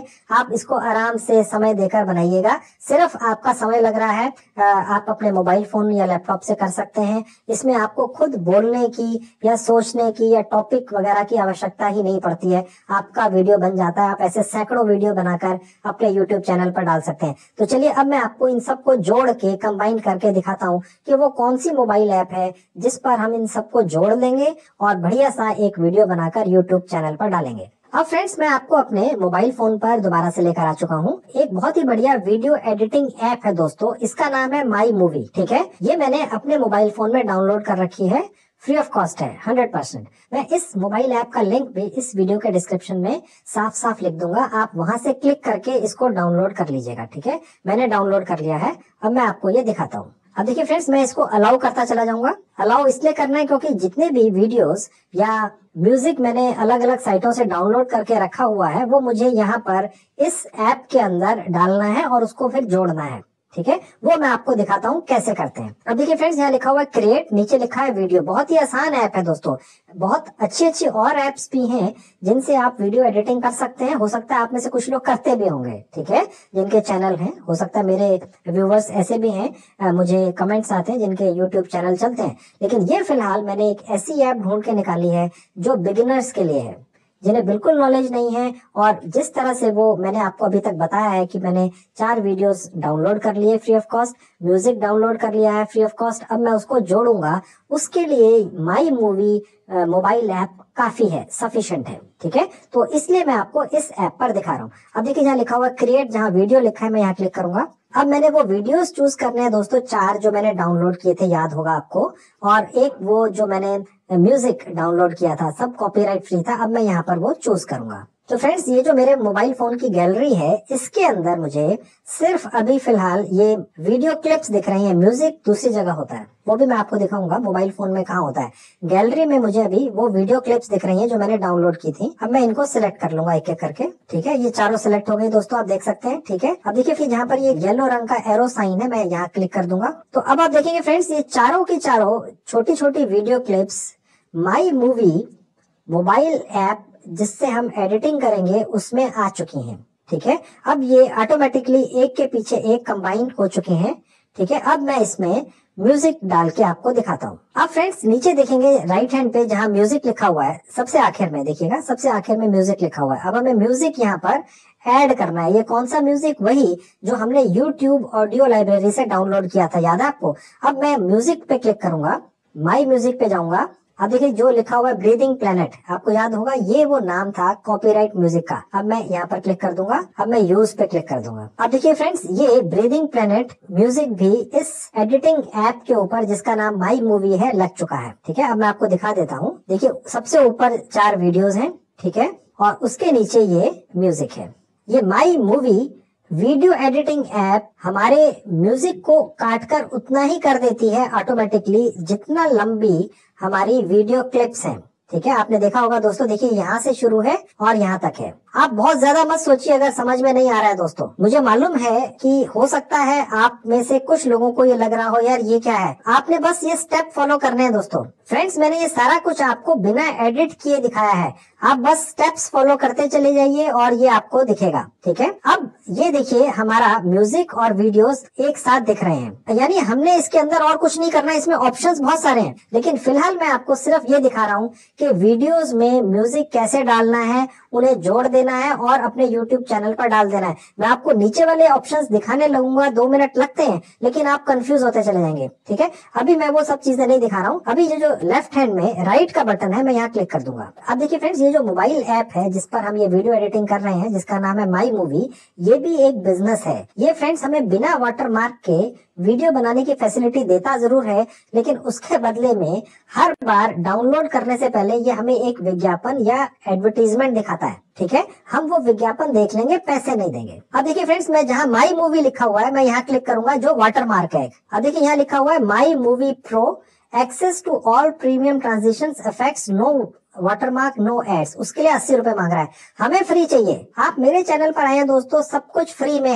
A: आप इसको आराम से समय देकर बनाइएगा। सिर्फ आपका समय लग रहा है, आप अपने मोबाइल फोन या लैपटॉप से कर सकते हैं। इसमें आपको खुद बोलने की या सोचने की या टॉपिक वगैरह की आवश्यकता ही नहीं पड़ती है, आपका वीडियो बन जाता है। आप ऐसे सैकड़ों वीडियो बनाकर अपने यूट्यूब चैनल पर डाल सकते हैं। तो चलिए अब मैं आपको इन सबको जोड़ के कंबाइन करके दिखाता हूँ कि वो कौन सी मोबाइल ऐप है जिस पर हम इन सबको जोड़ लेंगे और बढ़िया सा एक वीडियो बनाकर यूट्यूब चैनल पर डालेंगे। अब फ्रेंड्स, मैं आपको अपने मोबाइल फोन पर दोबारा से लेकर आ चुका हूँ। एक बहुत ही बढ़िया वीडियो एडिटिंग ऐप है दोस्तों, इसका नाम है माई मूवी। ठीक है, ये मैंने अपने मोबाइल फोन में डाउनलोड कर रखी है, फ्री ऑफ कॉस्ट है 100%। मैं इस मोबाइल ऐप का लिंक भी इस वीडियो के डिस्क्रिप्शन में साफ साफ लिख दूंगा, आप वहां से क्लिक करके इसको डाउनलोड कर लीजिएगा। ठीक है, मैंने डाउनलोड कर लिया है। अब मैं आपको ये दिखाता हूँ। अब देखिए फ्रेंड्स, मैं इसको अलाउ करता चला जाऊंगा। अलाउ इसलिए करना है क्योंकि जितने भी वीडियोस या म्यूजिक मैंने अलग अलग साइटों से डाउनलोड करके रखा हुआ है वो मुझे यहाँ पर इस ऐप के अंदर डालना है और उसको फिर जोड़ना है। ठीक है, वो मैं आपको दिखाता हूँ कैसे करते हैं। अब देखिए फ्रेंड्स, यहाँ लिखा हुआ है क्रिएट, नीचे लिखा है वीडियो। बहुत ही आसान ऐप है दोस्तों। बहुत अच्छी अच्छी और ऐप्स भी हैं जिनसे आप वीडियो एडिटिंग कर सकते हैं। हो सकता है आप में से कुछ लोग करते भी होंगे, ठीक है, जिनके चैनल हैं। हो सकता है मेरे व्यूवर्स ऐसे भी हैं, मुझे कमेंट्स आते हैं जिनके यूट्यूब चैनल चलते हैं। लेकिन ये फिलहाल मैंने एक ऐसी ऐप ढूंढ के निकाली है जो बिगिनर्स के लिए है, जिन्हें बिल्कुल नॉलेज नहीं है। और जिस तरह से वो मैंने आपको अभी तक बताया है कि मैंने 4 वीडियोस डाउनलोड कर लिए free of cost, music download कर लिया है फ्री ऑफ कॉस्ट, अब मैं उसको जोड़ूंगा। उसके लिए माई मूवी मोबाइल ऐप काफी है, सफिशिएंट है। ठीक है, तो इसलिए मैं आपको इस ऐप पर दिखा रहा हूँ। अब देखिए यहाँ लिखा हुआ क्रिएट, जहाँ वीडियो लिखा है मैं यहाँ क्लिक करूंगा। अब मैंने वो वीडियोस चूज करने हैं दोस्तों, 4 जो मैंने डाउनलोड किए थे, याद होगा आपको, और एक वो जो मैंने म्यूजिक डाउनलोड किया था, सब कॉपीराइट फ्री था। अब मैं यहाँ पर वो चूज करूंगा। तो फ्रेंड्स, ये जो मेरे मोबाइल फोन की गैलरी है, इसके अंदर मुझे सिर्फ अभी फिलहाल ये वीडियो क्लिप्स दिख रही हैं। म्यूजिक दूसरी जगह होता है, वो भी मैं आपको दिखाऊंगा मोबाइल फोन में कहाँ होता है। गैलरी में मुझे अभी वो वीडियो क्लिप्स दिख रही हैं जो मैंने डाउनलोड की थी। अब मैं इनको सिलेक्ट कर लूंगा एक एक करके। ठीक है, ये चारों सिलेक्ट हो गई दोस्तों, आप देख सकते हैं। ठीक है, अब देखिए फिर जहाँ पर ये येलो रंग का एरो साइन है, मैं यहाँ क्लिक कर दूंगा। तो अब आप देखेंगे फ्रेंड्स, ये चारों की चारों छोटी छोटी video clips my movie mobile app जिससे हम एडिटिंग करेंगे उसमें आ चुकी हैं। ठीक है, अब ये ऑटोमेटिकली एक के पीछे एक कंबाइन हो चुके हैं। ठीक है, अब मैं इसमें म्यूजिक डाल के आपको दिखाता हूँ। अब फ्रेंड्स, नीचे देखेंगे राइट हैंड पे जहाँ म्यूजिक लिखा हुआ है, सबसे आखिर में देखिएगा, सबसे आखिर में म्यूजिक लिखा हुआ है। अब हमें म्यूजिक यहाँ पर ऐड करना है। ये कौन सा म्यूजिक? वही जो हमने YouTube ऑडियो लाइब्रेरी से डाउनलोड किया था, याद है आपको। अब मैं म्यूजिक पे क्लिक करूंगा, माई म्यूजिक पे जाऊंगा। अब देखिए जो लिखा हुआ है ब्रीदिंग प्लेनेट, आपको याद होगा ये वो नाम था कॉपीराइट म्यूजिक का। अब मैं यहाँ पर क्लिक कर दूंगा, अब मैं यूज पे क्लिक कर दूंगा। अब देखिए फ्रेंड्स, ये ब्रीदिंग प्लेनेट म्यूजिक भी इस एडिटिंग ऐप के ऊपर जिसका नाम माई मूवी है लग चुका है। ठीक है, अब मैं आपको दिखा देता हूँ। देखिए सबसे ऊपर 4 वीडियोज हैं, ठीक है, और उसके नीचे ये म्यूजिक है। ये my movie video editing app हमारे म्यूजिक को काटकर उतना ही कर देती है ऑटोमेटिकली जितना लंबी हमारी वीडियो क्लिप्स हैं। ठीक है, आपने देखा होगा दोस्तों, देखिए यहाँ से शुरू है और यहाँ तक है। आप बहुत ज्यादा मत सोचिए अगर समझ में नहीं आ रहा है दोस्तों। मुझे मालूम है कि हो सकता है आप में से कुछ लोगों को ये लग रहा हो यार ये क्या है। आपने बस ये स्टेप फॉलो करने हैं दोस्तों। फ्रेंड्स, मैंने ये सारा कुछ आपको बिना एडिट किए दिखाया है, आप बस स्टेप्स फॉलो करते चले जाइए और ये आपको दिखेगा। ठीक है, अब ये देखिए हमारा म्यूजिक और वीडियोस एक साथ दिख रहे हैं, यानी हमने इसके अंदर और कुछ नहीं करना है। इसमें ऑप्शंस बहुत सारे हैं, लेकिन फिलहाल मैं आपको सिर्फ ये दिखा रहा हूँ कि वीडियोस में म्यूजिक कैसे डालना है, उन्हें जोड़ देना है और अपने YouTube चैनल पर डाल देना है। मैं आपको नीचे वाले ऑप्शंस दिखाने लगूंगा, 2 मिनट लगते हैं, लेकिन आप कंफ्यूज होते चले जाएंगे। ठीक है, अभी मैं वो सब चीजें नहीं दिखा रहा हूँ। अभी जो लेफ्ट हैंड में राइट का बटन है, मैं यहाँ क्लिक कर दूंगा। अब देखिए फ्रेंड्स, ये जो मोबाइल ऐप है जिस पर हम ये वीडियो एडिटिंग कर रहे हैं, जिसका नाम है माई मूवी, ये भी एक बिजनेस है। ये फ्रेंड्स हमें बिना वाटरमार्क के वीडियो बनाने की फैसिलिटी देता जरूर है, लेकिन उसके बदले में हर बार डाउनलोड करने से पहले ये हमें एक विज्ञापन या एडवर्टीजमेंट दिखाता है। ठीक है, हम वो विज्ञापन देख लेंगे, पैसे नहीं देंगे। अब देखिए फ्रेंड्स, मैं जहाँ माई मूवी लिखा हुआ है मैं यहाँ क्लिक करूंगा, जो वाटरमार्क है। अब देखिए यहाँ लिखा हुआ है my movie pro, access to all premium transitions effects, no watermark, no ads. उसके लिए 80 रुपए मांग रहा है, हमें फ्री चाहिए। आप मेरे चैनल पर आए हैं दोस्तों, सब कुछ फ्री में है।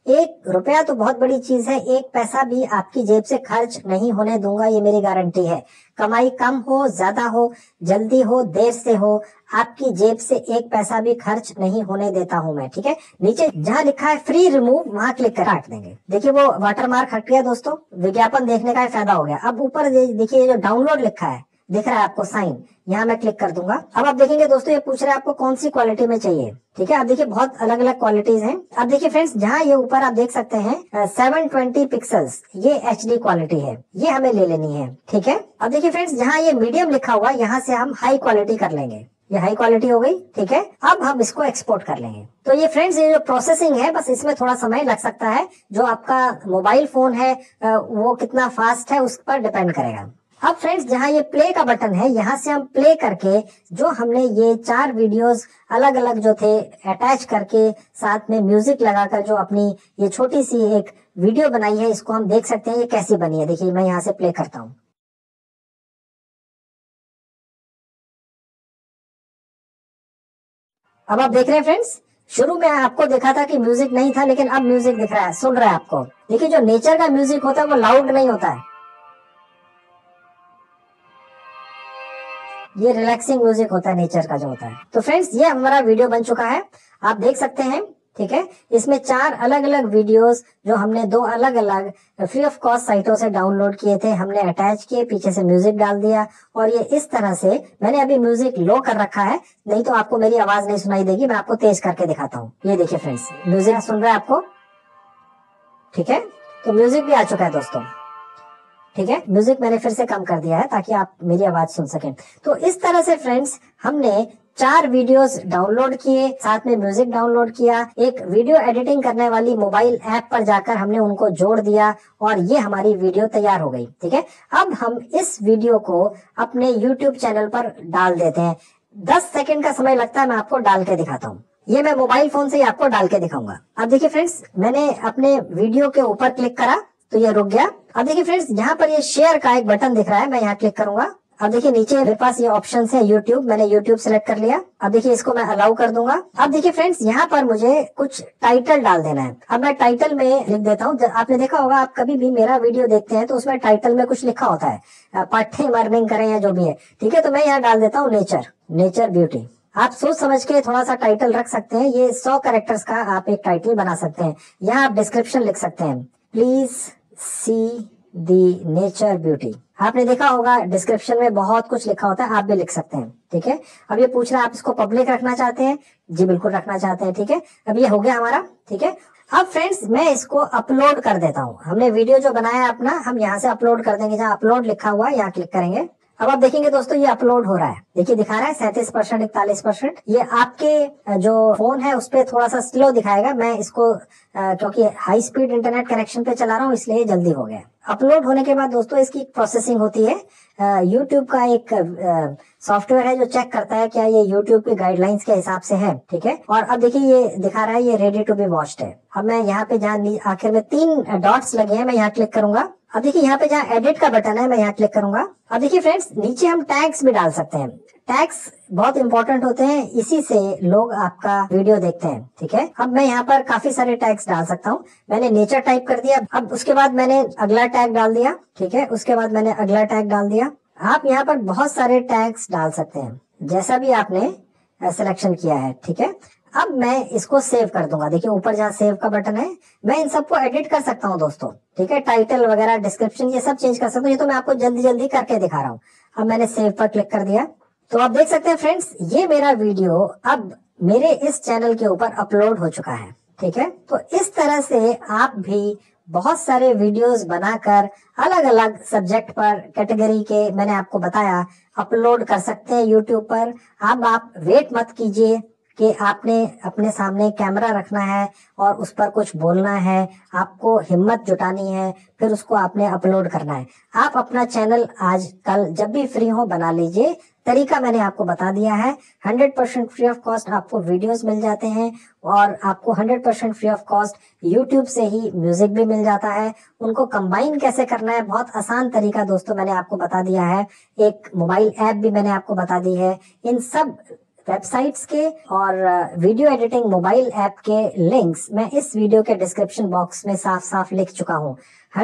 A: ₹1 तो बहुत बड़ी चीज है, 1 पैसा भी आपकी जेब से खर्च नहीं होने दूंगा, ये मेरी गारंटी है। कमाई कम हो, ज्यादा हो, जल्दी हो, देर से हो, आपकी जेब से 1 पैसा भी खर्च नहीं होने देता हूं मैं, ठीक है। नीचे जहां लिखा है फ्री रिमूव, वहां क्लिक कर काट देंगे। देखिए वो वाटरमार्क हट गया दोस्तों, विज्ञापन देखने का फायदा हो गया। अब ऊपर देखिए जो डाउनलोड लिखा है, दिख रहा है आपको साइन, यहाँ मैं क्लिक कर दूंगा। अब आप देखेंगे दोस्तों, ये पूछ रहा है आपको कौन सी क्वालिटी में चाहिए, ठीक है। अब देखिए बहुत अलग अलग क्वालिटीज हैं। अब देखिए फ्रेंड्स, जहाँ ये ऊपर आप देख सकते हैं 720 पिक्सल्स, ये HD क्वालिटी है, ये हमें ले लेनी है, ठीक है। अब देखिए फ्रेंड्स, जहाँ ये मीडियम लिखा हुआ, यहाँ से हम हाई क्वालिटी कर लेंगे, ये हाई क्वालिटी हो गई, ठीक है। अब हम इसको एक्सपोर्ट कर लेंगे। तो ये फ्रेंड्स, ये जो प्रोसेसिंग है, बस इसमें थोड़ा समय लग सकता है। जो आपका मोबाइल फोन है वो कितना फास्ट है उस पर डिपेंड करेगा। अब फ्रेंड्स, जहाँ ये प्ले का बटन है, यहाँ से हम प्ले करके जो हमने ये 4 वीडियोस अलग अलग जो थे अटैच करके साथ में म्यूजिक लगाकर जो अपनी ये छोटी सी एक वीडियो बनाई है, इसको हम देख सकते हैं ये कैसी बनी है। देखिए मैं यहाँ से प्ले करता हूँ। अब आप देख रहे हैं फ्रेंड्स, शुरू में आपको देखा था कि म्यूजिक नहीं था, लेकिन अब म्यूजिक दिख रहा है, सुन रहा है आपको। देखिए जो नेचर का म्यूजिक होता है वो लाउड नहीं होता है, ये रिलैक्सिंग म्यूजिक होता है नेचर का जो होता है। तो फ्रेंड्स, ये हमारा वीडियो बन चुका है, आप देख सकते हैं, ठीक है। इसमें 4 अलग अलग वीडियोस जो हमने 2 अलग अलग फ्री ऑफ कॉस्ट साइटों से डाउनलोड किए थे, हमने अटैच किए, पीछे से म्यूजिक डाल दिया, और ये इस तरह से, मैंने अभी म्यूजिक लो कर रखा है, नहीं तो आपको मेरी आवाज नहीं सुनाई देगी। मैं आपको तेज करके दिखाता हूँ। ये देखिए फ्रेंड्स, म्यूजिक सुन रहे हैं आपको, ठीक है। तो म्यूजिक भी आ चुका है दोस्तों, ठीक है। म्यूजिक मैंने फिर से कम कर दिया है ताकि आप मेरी आवाज सुन सकें। तो इस तरह से फ्रेंड्स, हमने 4 वीडियोस डाउनलोड किए, साथ में म्यूजिक डाउनलोड किया, एक वीडियो एडिटिंग करने वाली मोबाइल ऐप पर जाकर हमने उनको जोड़ दिया, और ये हमारी वीडियो तैयार हो गई, ठीक है। अब हम इस वीडियो को अपने YouTube चैनल पर डाल देते हैं। 10 सेकंड का समय लगता है, मैं आपको डाल के दिखाता हूँ। ये मैं मोबाइल फोन से ही आपको डाल के दिखाऊंगा। अब देखिए फ्रेंड्स, मैंने अपने वीडियो के ऊपर क्लिक करा तो ये रुक गया। अब देखिए फ्रेंड्स, यहाँ पर ये शेयर का एक बटन दिख रहा है, मैं यहाँ क्लिक करूंगा। अब देखिए नीचे मेरे पास ये ऑप्शन है यूट्यूब, मैंने यूट्यूब सिलेक्ट कर लिया। अब देखिए इसको मैं अलाउ कर दूंगा। अब देखिए फ्रेंड्स, यहाँ पर मुझे कुछ टाइटल डाल देना है। अब मैं टाइटल में लिख देता हूँ। आपने देखा होगा, आप कभी भी मेरा वीडियो देखते हैं तो उसमें टाइटल में कुछ लिखा होता है, पाठ्यम अर्निंग करें या जो भी है, ठीक है। तो मैं यहाँ डाल देता हूँ नेचर ब्यूटी। आप सोच समझ के थोड़ा सा टाइटल रख सकते हैं, ये 100 कैरेक्टर्स का आप एक टाइटल बना सकते हैं। यहाँ आप डिस्क्रिप्शन लिख सकते हैं, please see the nature beauty. आपने देखा होगा डिस्क्रिप्शन में बहुत कुछ लिखा होता है, आप भी लिख सकते हैं, ठीक है। अब ये पूछ रहा है आप इसको पब्लिक रखना चाहते हैं, जी बिल्कुल रखना चाहते हैं, ठीक है। अब ये हो गया हमारा, ठीक है। अब फ्रेंड्स, मैं इसको अपलोड कर देता हूँ। हमने वीडियो जो बनाया अपना, हम यहाँ से अपलोड कर देंगे, जहाँ अपलोड लिखा हुआ है यहाँ क्लिक करेंगे। अब आप देखेंगे दोस्तों, ये अपलोड हो रहा है, देखिए दिखा रहा है 37%, 41%। ये आपके जो फोन है उस पर थोड़ा सा स्लो दिखाएगा। मैं इसको क्योंकि हाई स्पीड इंटरनेट कनेक्शन पे चला रहा हूँ, इसलिए जल्दी हो गया। अपलोड होने के बाद दोस्तों इसकी प्रोसेसिंग होती है। यूट्यूब का एक सॉफ्टवेयर है जो चेक करता है क्या ये यूट्यूब की गाइडलाइंस के हिसाब से है, ठीक है। और अब देखिए ये दिखा रहा है ये रेडी टू बी वॉच्ड है। अब मैं यहाँ पे जहाँ आखिर में 3 डॉट्स लगे हैं, मैं यहाँ क्लिक करूंगा। अब देखिए यहाँ पे जहाँ एडिट का बटन है, मैं यहाँ क्लिक करूंगा। अब देखिए फ्रेंड्स, नीचे हम टैग्स भी डाल सकते हैं। टैग्स बहुत इंपॉर्टेंट होते हैं, इसी से लोग आपका वीडियो देखते हैं, ठीक है। अब मैं यहाँ पर काफी सारे टैग्स डाल सकता हूँ। मैंने नेचर टाइप कर दिया। अब उसके बाद मैंने अगला टैग डाल दिया, ठीक है। उसके बाद मैंने अगला टैग डाल दिया। आप यहाँ पर बहुत सारे टैग्स डाल सकते हैं, जैसा भी आपने सिलेक्शन किया है, ठीक है। अब मैं इसको सेव कर दूंगा। देखिए ऊपर जहाँ सेव का बटन है, मैं इन सबको एडिट कर सकता हूँ दोस्तों, ठीक है। टाइटल वगैरह, डिस्क्रिप्शन, ये सब चेंज कर सकता हूँ। ये तो मैं आपको जल्दी जल्दी करके दिखा रहा हूँ। अब मैंने सेव पर क्लिक कर दिया, तो आप देख सकते हैं फ्रेंड्स, ये मेरा वीडियो अब मेरे इस चैनल के ऊपर अपलोड हो चुका है, ठीक है। तो इस तरह से आप भी बहुत सारे वीडियोस बनाकर अलग अलग सब्जेक्ट पर, कैटेगरी के, मैंने आपको बताया, अपलोड कर सकते हैं यूट्यूब पर। अब आप वेट मत कीजिए कि आपने अपने सामने कैमरा रखना है और उस पर कुछ बोलना है, आपको हिम्मत जुटानी है, फिर उसको आपने अपलोड करना है। आप अपना चैनल आज कल जब भी फ्री हो बना लीजिए। तरीका मैंने आपको बता दिया है। 100% फ्री ऑफ कॉस्ट आपको वीडियोस मिल जाते हैं, और आपको 100% फ्री ऑफ कॉस्ट यूट्यूब से ही म्यूजिक भी मिल जाता है। उनको कंबाइन कैसे करना है, बहुत आसान तरीका दोस्तों मैंने आपको बता दिया है। एक मोबाइल ऐप भी मैंने आपको बता दी है। इन सब वेबसाइट्स के और वीडियो एडिटिंग मोबाइल ऐप के लिंक्स मैं इस वीडियो के डिस्क्रिप्शन बॉक्स में साफ साफ लिख चुका हूँ।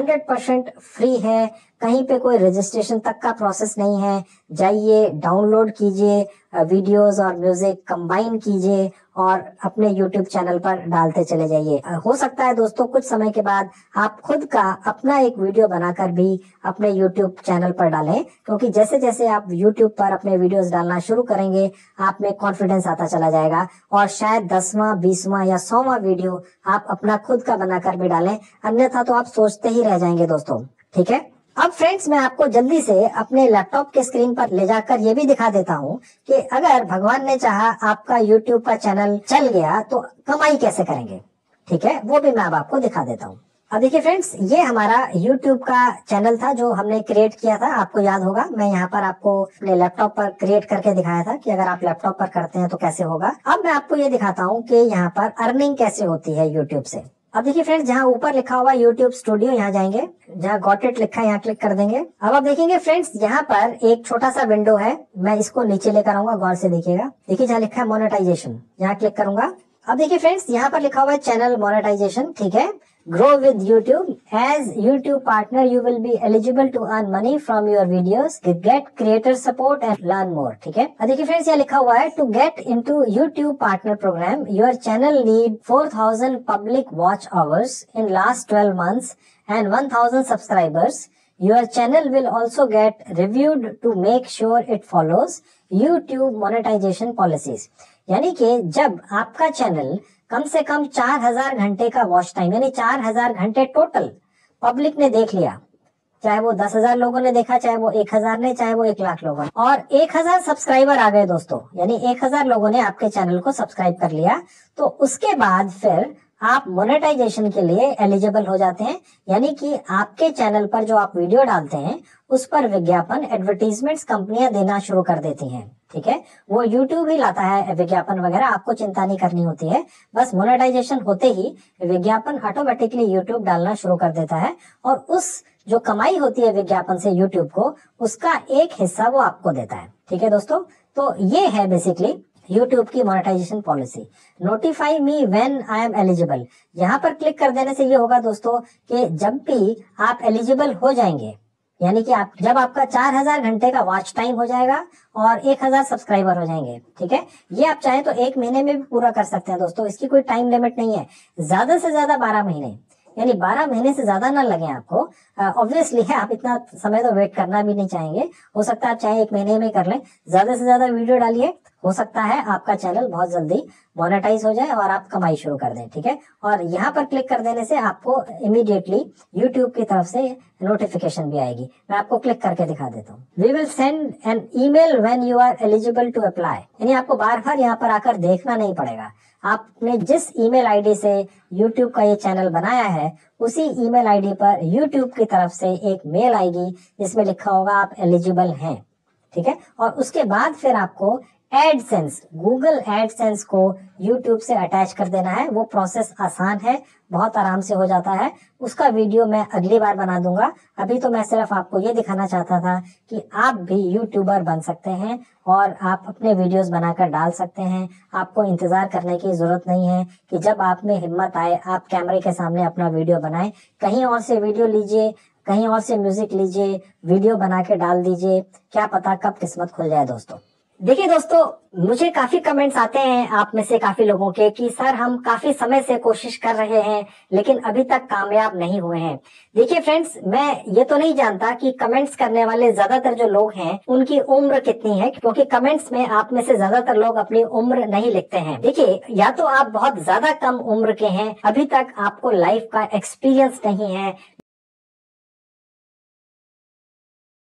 A: 100% फ्री है, कहीं पे कोई रजिस्ट्रेशन तक का प्रोसेस नहीं है। जाइए, डाउनलोड कीजिए, वीडियोस और म्यूजिक कंबाइन कीजिए और अपने YouTube चैनल पर डालते चले जाइए। हो सकता है दोस्तों कुछ समय के बाद आप खुद का अपना एक वीडियो बनाकर भी अपने YouTube चैनल पर डालें, क्योंकि जैसे जैसे आप YouTube पर अपने वीडियोस डालना शुरू करेंगे आप में कॉन्फिडेंस आता चला जाएगा और शायद 10वां 20वां या 100वां वीडियो आप अपना खुद का बनाकर भी डालें, अन्यथा तो आप सोचते ही रह जाएंगे दोस्तों। ठीक है, अब फ्रेंड्स मैं आपको जल्दी से अपने लैपटॉप के स्क्रीन पर ले जाकर ये भी दिखा देता हूँ कि अगर भगवान ने चाहा आपका YouTube का चैनल चल गया तो कमाई कैसे करेंगे। ठीक है, वो भी मैं अब आपको दिखा देता हूँ। अब देखिए फ्रेंड्स, ये हमारा YouTube का चैनल था जो हमने क्रिएट किया था। आपको याद होगा मैं यहाँ पर आपको अपने लैपटॉप पर क्रिएट करके दिखाया था कि अगर आप लैपटॉप पर करते हैं तो कैसे होगा। अब मैं आपको ये दिखाता हूँ कि यहाँ पर अर्निंग कैसे होती है YouTube से। अब देखिए फ्रेंड्स, जहाँ ऊपर लिखा हुआ YouTube स्टूडियो, यहाँ जाएंगे, जहाँ गॉट इट लिखा है यहाँ क्लिक कर देंगे। अब आप देखेंगे फ्रेंड्स, यहाँ पर एक छोटा सा विंडो है, मैं इसको नीचे लेकर आऊंगा, गौर से देखिएगा। देखिए जहाँ लिखा है मोनेटाइजेशन, यहाँ क्लिक करूंगा। अब देखिए फ्रेंड्स, यहाँ पर लिखा हुआ है चैनल मोनेटाइजेशन। ठीक है, grow with YouTube. As YouTube partner, you will be eligible to earn money from your videos, get creator support and learn more. ठीक है, अब देखिए फ्रेंड्स यहाँ लिखा हुआ है to get into YouTube partner program, your channel need 4000 public watch hours in last 12 months and 1000 subscribers. Your channel will also get reviewed to make sure it follows YouTube monetization policies. यानी कि जब आपका channel कम से कम 4000 घंटे का watch time, यानी 4000 घंटे total public ने देख लिया, चाहे वो 10,000 लोगों ने देखा, चाहे वो 1000 ने, चाहे वो 1,00,000 लोगों ने, और 1000 सब्सक्राइबर आ गए दोस्तों, यानी 1000 लोगों ने आपके चैनल को सब्सक्राइब कर लिया, तो उसके बाद फिर आप मोनेटाइजेशन के लिए एलिजिबल हो जाते हैं। यानी कि आपके चैनल पर जो आप वीडियो डालते हैं उस पर विज्ञापन, एडवर्टीजमेंट्स कंपनियां देना शुरू कर देती हैं। ठीक है, वो YouTube ही लाता है विज्ञापन वगैरह, आपको चिंता नहीं करनी होती है। बस मोनेटाइजेशन होते ही विज्ञापन ऑटोमेटिकली YouTube डालना शुरू कर देता है और उस जो कमाई होती है विज्ञापन से YouTube को, उसका एक हिस्सा वो आपको देता है। ठीक है दोस्तों, तो ये है बेसिकली YouTube की monetization policy. Notify me when I am eligible, यहाँ पर क्लिक कर देने से ये होगा दोस्तों कि जब भी आप एलिजिबल हो जाएंगे, यानी कि आप जब आपका 4000 घंटे का वॉच टाइम हो जाएगा और 1000 सब्सक्राइबर हो जाएंगे। ठीक है, ये आप चाहें तो 1 महीने में भी पूरा कर सकते हैं दोस्तों, इसकी कोई टाइम लिमिट नहीं है। ज्यादा से ज्यादा 12 महीने, यानी 12 महीने से ज्यादा ना लगे आपको। ऑब्वियसली है, आप इतना समय तो वेट करना भी नहीं चाहेंगे। हो सकता है आप चाहे 1 महीने में कर लें, ज्यादा से ज्यादा वीडियो डालिए, हो सकता है आपका चैनल बहुत जल्दी मोनेटाइज हो जाए और आप कमाई शुरू कर दें। ठीक है, और यहाँ पर क्लिक कर देने से आपको इमीडिएटली YouTube की तरफ से नोटिफिकेशन भी आएगी। मैं आपको क्लिक करके दिखा देता हूँ। We will send an email when you are eligible to apply, यानी आपको बार बार यहाँ पर आकर देखना नहीं पड़ेगा। आपने जिस ईमेल आईडी से YouTube का ये चैनल बनाया है, उसी ईमेल आईडी पर YouTube की तरफ से एक मेल आएगी जिसमें लिखा होगा आप एलिजिबल हैं। ठीक है, और उसके बाद फिर आपको एडसेंस, गूगल एडसेंस को YouTube से अटैच कर देना है। वो प्रोसेस आसान है, बहुत आराम से हो जाता है। उसका वीडियो मैं अगली बार बना दूंगा। अभी तो मैं सिर्फ आपको ये दिखाना चाहता था कि आप भी यूट्यूबर बन सकते हैं और आप अपने वीडियोस बनाकर डाल सकते हैं। आपको इंतजार करने की जरूरत नहीं है कि जब आप में हिम्मत आए आप कैमरे के सामने अपना वीडियो बनाएं। कहीं और से वीडियो लीजिए, कहीं और से म्यूजिक लीजिए, वीडियो बना के डाल दीजिए, क्या पता कब किस्मत खुल जाए दोस्तों। देखिए दोस्तों, मुझे काफी कमेंट्स आते हैं आप में से काफी लोगों के कि सर हम काफी समय से कोशिश कर रहे हैं लेकिन अभी तक कामयाब नहीं हुए हैं। देखिए फ्रेंड्स, मैं ये तो नहीं जानता कि कमेंट्स करने वाले ज्यादातर जो लोग हैं उनकी उम्र कितनी है, क्योंकि कमेंट्स में आप में से ज्यादातर लोग अपनी उम्र नहीं लिखते हैं। देखिए, या तो आप बहुत ज्यादा कम उम्र के हैं, अभी तक आपको लाइफ का एक्सपीरियंस नहीं है,